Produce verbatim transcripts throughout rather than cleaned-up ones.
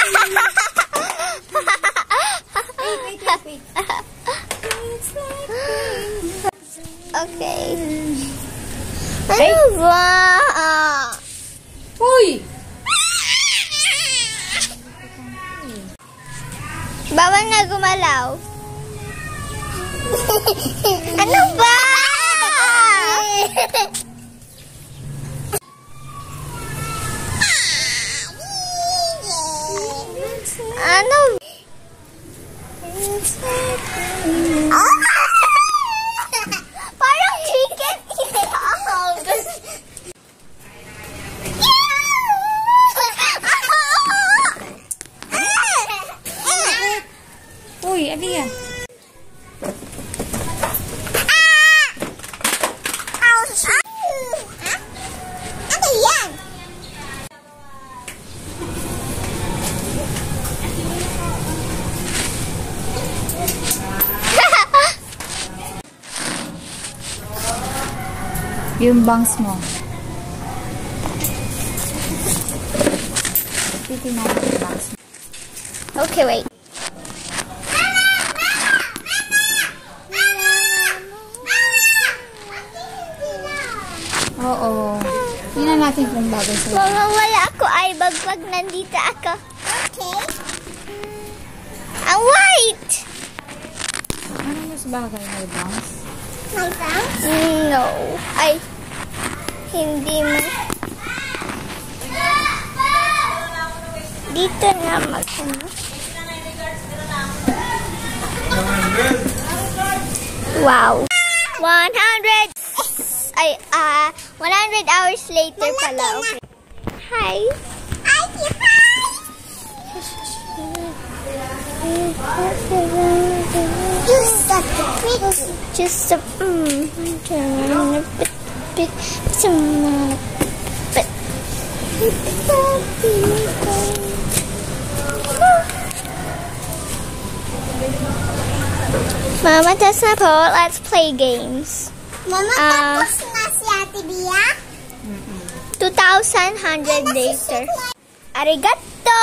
Wait, wait, wait. Okay. Ano ba? Uy! Bawal na gumalaw. Ano ba? Ano? Parang chicken egg. Uy, ano yan? Ano yan? Yung bangs mo. Titignan natin yung bangs mo. Okay, wait. Oo. Tingnan natin kung bagay sa'yo. Mama, wala ako ay bagpag nandito ako. Okay. Ang white! Ano mas bagay na yung bangs? My bangs? No. Ay, hindi mo. Dito na mag Wow. one hundred ay, ah, uh, one hundred hours later pala. Okay. Hi. Hi, Just a bit. Just a mm, bit, bit, some bit. Mama, that's not all. Let's play games. Mama, Ah. tapos na si Ate Bia? two thousand one hundred later. Arigato!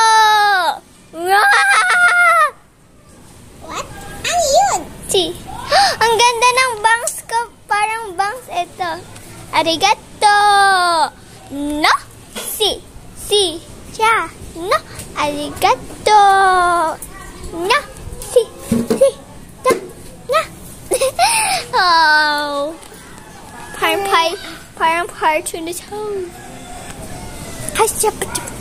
What? Ano yun? Si. Ang ganda ng bangs ko. Parang bangs ito. Arigato! No? Si. Si. Ja. No. Arigato! No. Si. Si. Ja. No. Oh. Parang pie. Parang part to the toe. Hi,